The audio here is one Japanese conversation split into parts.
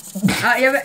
あ、やべ。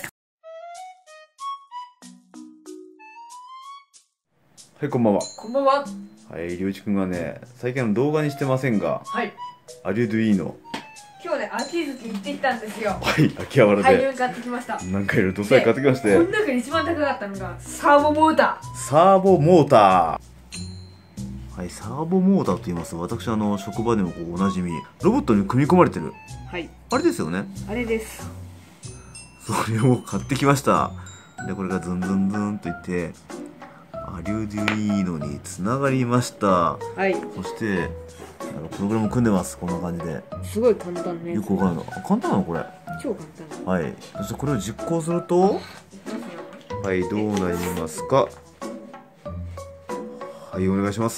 はい、こんばんは。 こんばんは。 はい、りょういちくんがね、最近動画にしてませんが、 はい。 アリュドゥイーノ。 今日ね、秋月行ってきたんですよ。 はい、秋葉原で。 大量に買ってきました。 なんかいろいろとさえ買ってきましてこ。の中で一番高かったのが、サーボモータサーボモーター。はい、サーボモーターと言います。私、職場でもおなじみ、ロボットに組み込まれてる。 ー。はい。 あれですよね。 あれです。 それを買ってきました。で、これがズンズンズンといって、アリュドゥイーノにつながりました。 はい。 そして、プログラム組んでます。こんな感じで。 すごい簡単ね。 よくわからない。簡単なのこれ。 超簡単。 はい。そしてこれを実行すると、はい、どうなりますか。はい、お願いします。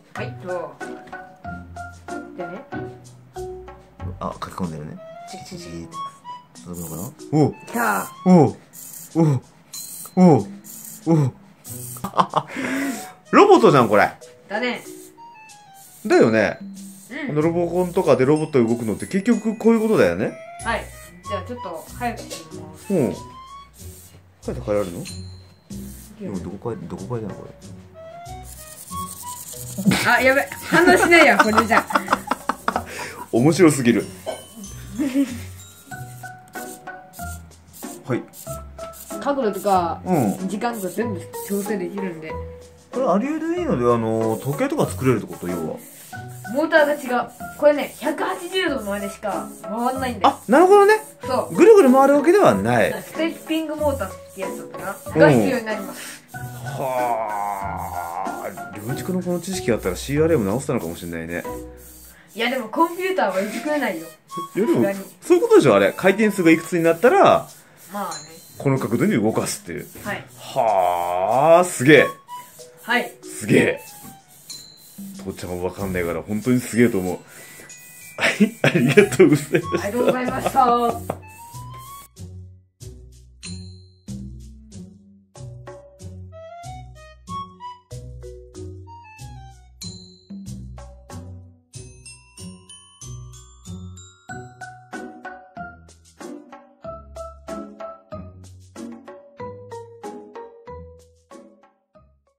はい、どうでね。 あ、書き込んでるね。チキチキって。届くのかな。おうきたおうおうおうおうロボットじゃん、これ。 だね。 だよね。 うん。 ロボコンとかでロボットが動くのって結局こういうことだよね。 はい。じゃあちょっと早くしてみます。 うん。書いて変えられるの？でもどこ書いてんのこれ。 あ、やべ。反応しないや、これじゃ。 面白すぎる。はい。 角度とか、 うん。 時間とか全部調整できるんで。 これアリュードゥイーノで時計とか作れるってこと要は。 モーターが違う。これね、180度までしか回んないんだよ。 あ、なるほどね。 そう。 ぐるぐる回るわけではない。 ステッピングモーターってやつだったかなが必要になります。 はあ。りょういちくんのこの知識あったら CRM 直せたのかもしれないね。 いやでもコンピューターはいじくれないよ。 いやでもさすがにそういうことでしょあれ。回転数がいくつになったらまあね。 この角度に動かすっていう。 はい。 はあ、すげえ。 はい。 すげえ。父ちゃんはわかんないから本当にすげえと思う。はい、ありがとうございました。 ありがとうございました。